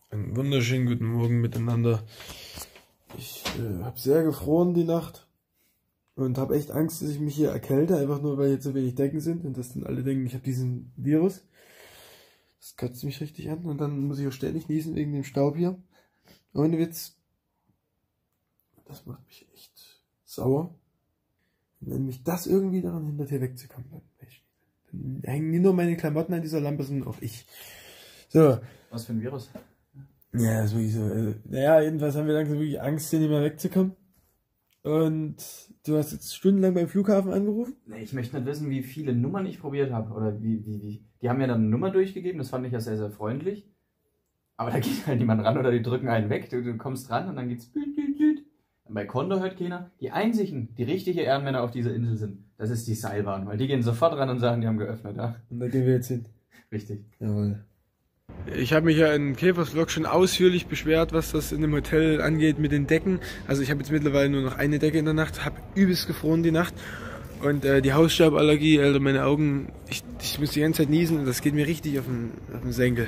Einen wunderschönen guten Morgen miteinander. Ich habe sehr gefroren die Nacht und habe echt Angst, dass ich mich hier erkälte, einfach nur weil hier zu wenig Decken sind und dass dann alle denken, ich habe diesen Virus. Das kotzt mich richtig an und dann muss ich auch ständig niesen wegen dem Staub hier. Ohne Witz. Das macht mich echt sauer. Und wenn mich das irgendwie daran hindert, hier wegzukommen, dann hängen nicht nur meine Klamotten an dieser Lampe, sondern auch ich. So. Was für ein Virus? Ja, das ist wirklich so. Naja, jedenfalls haben wir langsam wirklich Angst, hier nicht mehr wegzukommen. Und du hast jetzt stundenlang beim Flughafen angerufen? Nee, ich möchte nicht wissen, wie viele Nummern ich probiert habe. Oder wie. Die haben mir dann eine Nummer durchgegeben, das fand ich ja sehr, sehr freundlich. Aber da geht halt niemand ran oder die drücken einen weg. Du kommst ran und dann geht's blüt, blüt, blüt. Und bei Condor hört keiner. Die einzigen, die richtige Ehrenmänner auf dieser Insel sind, das ist die Seilbahn. Weil die gehen sofort ran und sagen, die haben geöffnet. Ja? Und da gehen wir jetzt hin. Richtig. Jawohl. Ich habe mich ja in Käfers Vlog schon ausführlich beschwert, was das in dem Hotel angeht mit den Decken. Also ich habe jetzt mittlerweile nur noch eine Decke in der Nacht, habe übelst gefroren die Nacht. Und die Hausstauballergie, Alter, meine Augen, ich muss die ganze Zeit niesen und das geht mir richtig auf den Senkel.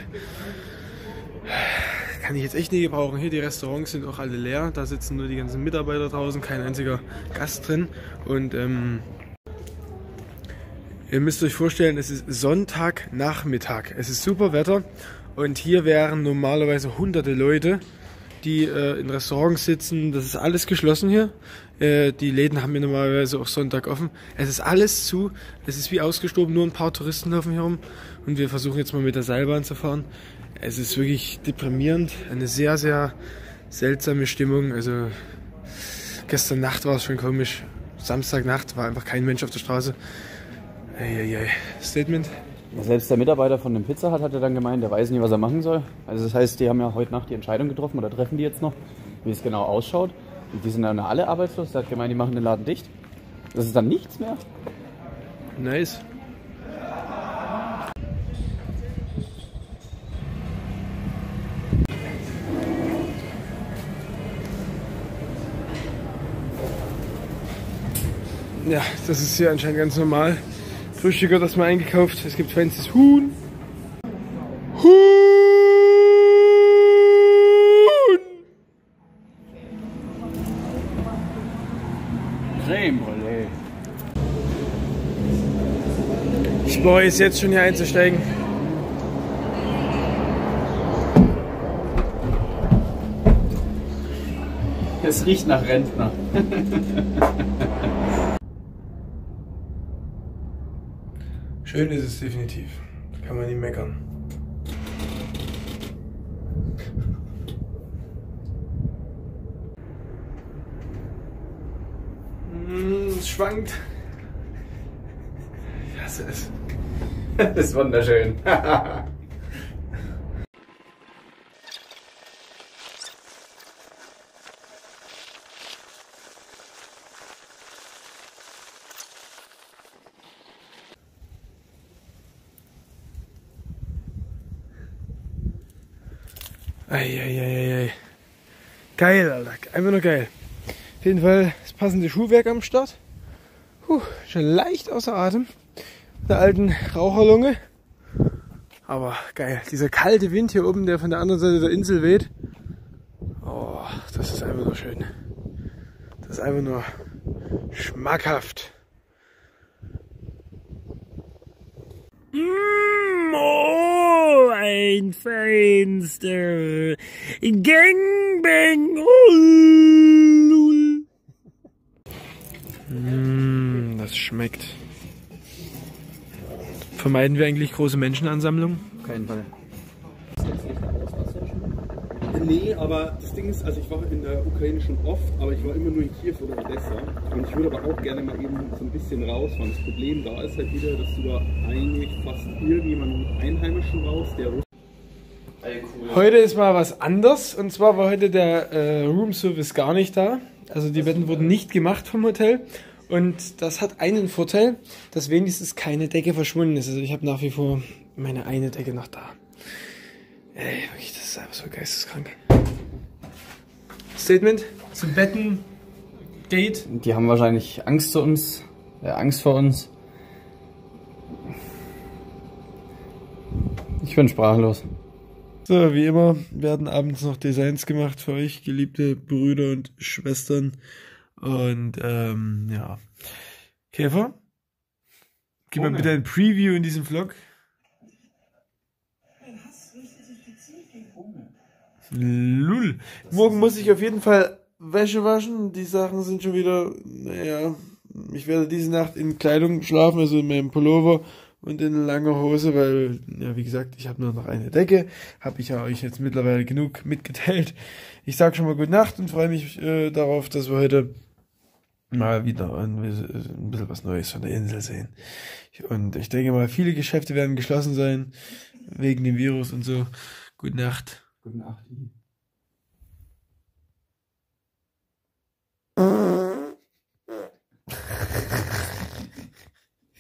Kann ich jetzt echt nicht gebrauchen. Hier, die Restaurants sind auch alle leer, da sitzen nur die ganzen Mitarbeiter draußen, kein einziger Gast drin. Und ihr müsst euch vorstellen, es ist Sonntagnachmittag. Es ist super Wetter und hier wären normalerweise hunderte Leute, die in Restaurants sitzen. Das ist alles geschlossen hier. Die Läden haben hier normalerweise auch Sonntag offen. Es ist alles zu. Es ist wie ausgestorben. Nur ein paar Touristen laufen hier rum. Und wir versuchen jetzt mal mit der Seilbahn zu fahren. Es ist wirklich deprimierend. Eine sehr, sehr seltsame Stimmung. Also gestern Nacht war es schon komisch. Samstagnacht war einfach kein Mensch auf der Straße. Eieiei. Statement? Selbst der Mitarbeiter von dem Pizza Hut hat ja dann gemeint, der weiß nicht, was er machen soll. Also das heißt, die haben ja heute Nacht die Entscheidung getroffen oder treffen die jetzt noch, wie es genau ausschaut. Und die sind dann alle arbeitslos. Der hat gemeint, die machen den Laden dicht. Das ist dann nichts mehr. Nice. Ja, das ist hier anscheinend ganz normal. Frühstück wird erstmal eingekauft. Es gibt fancyes Huhn. Huhn! Creme Brûlée. Ich bereue es jetzt schon hier einzusteigen. Es riecht nach Rentner. Schön ist es definitiv. Kann man nicht meckern. Es schwankt. Ich hasse es. Das ist wunderschön. Eieieiei. Geil, Alter. Einfach nur geil. Auf jeden Fall das passende Schuhwerk am Start. Schon leicht außer Atem. Mit der alten Raucherlunge. Aber geil. Dieser kalte Wind hier oben, der von der anderen Seite der Insel weht. Oh, das ist einfach nur schön. Das ist einfach nur schmackhaft. Oh, ein feinster Gangbang. Das schmeckt. Vermeiden wir eigentlich große Menschenansammlungen? Auf keinen Fall. Nee, aber das Ding ist, also ich war in der Ukraine schon oft, aber ich war immer nur in Kiew oder Odessa. Und ich würde aber auch gerne mal eben so ein bisschen rausfahren. Das Problem da ist halt wieder, dass du da eigentlich fast irgendjemanden Einheimischen brauchst, der Russisch. Heute ist mal was anders. Und zwar war heute der Roomservice gar nicht da. Also die Betten wurden nicht gemacht vom Hotel. Und das hat einen Vorteil, dass wenigstens keine Decke verschwunden ist. Also ich habe nach wie vor meine eine Decke noch da. Ey, wirklich, das ist einfach so geisteskrank. Statement zum Betten Date. Die haben wahrscheinlich Angst vor uns. Ich bin sprachlos. So, wie immer werden abends noch Designs gemacht für euch, geliebte Brüder und Schwestern. Und ja. Käfer, gib mal bitte ein Preview in diesem Vlog. Lull. Morgen muss ich auf jeden Fall Wäsche waschen. Die Sachen sind schon wieder, naja, ich werde diese Nacht in Kleidung schlafen, also in meinem Pullover und in langer Hose, weil, ja, wie gesagt, ich habe nur noch eine Decke. Habe ich ja euch jetzt mittlerweile genug mitgeteilt. Ich sage schon mal gute Nacht und freue mich darauf, dass wir heute mal wieder ein bisschen was Neues von der Insel sehen. Und ich denke mal, viele Geschäfte werden geschlossen sein, wegen dem Virus und so. Gute Nacht. Gute Nacht.